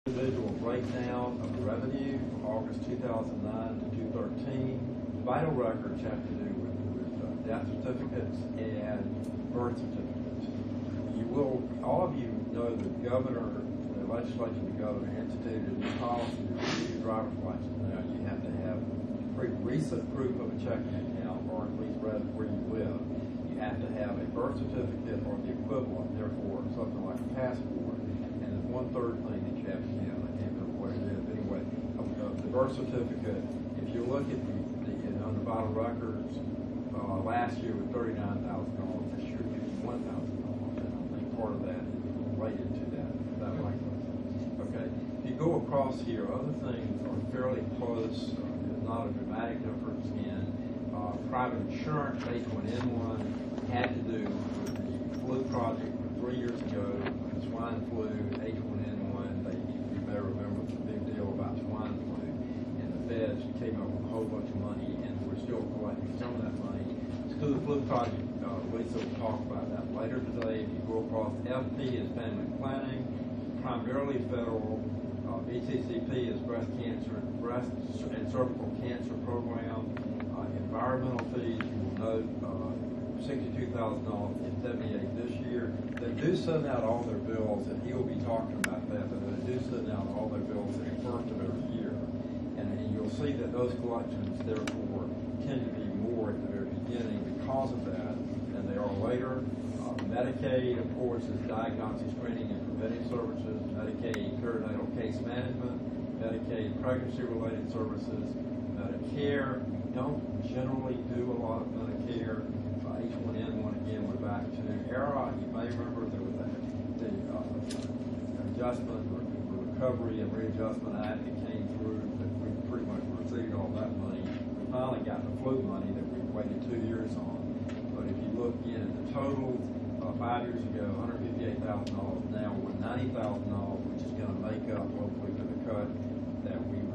Individual breakdown of the revenue from August 2009 to 2013. Vital records have to do with death certificates and birth certificates. All of you know the legislature, the governor instituted a new policy to review your driver's license. Now you have to have pretty recent proof of a checking account, or at least where you live. You have to have a birth certificate or the equivalent, therefore something like a passport. And there's one third thing that you have to have. I can't remember what it is. Anyway, the birth certificate, if you look at on the vital records, last year was $39,000. This year $51,000. And I think part of that is related to that. Is that right? Okay. If you go across here, other things are fairly close. There's not a dramatic difference in private insurance. H1N1 had to do with the flu project from 3 years ago, the swine flu, H1N1. You may remember the big deal about swine flu, and the feds came up with a whole bunch of money, and we're still collecting some of that money. So the flu project, Lisa will talk about that later today. If you go across, FP is family planning, primarily federal. BCCP is breast and cervical cancer program. Environmental fees, you will note, $62,000 and $78,000 this year. They do send out all their bills, and he will be talking about that, but they do send out all their bills at the first of every year. And you'll see that those collections, therefore, tend to be more at the very beginning because of that than they are later. Medicaid, of course, is diagnostic screening and preventive services, Medicaid perinatal case management, Medicaid pregnancy-related services, Medicare. Don't generally do a lot of Medicare. H1N1 again, we're back to ERA. You may remember there was the adjustment, or the Recovery and Readjustment Act that came through, that we pretty much received all that money. We finally got the flu money that we waited 2 years on. But if you look in at the total, 5 years ago, $158,000, now we're $90,000, which is going to make up hopefully for the cut that we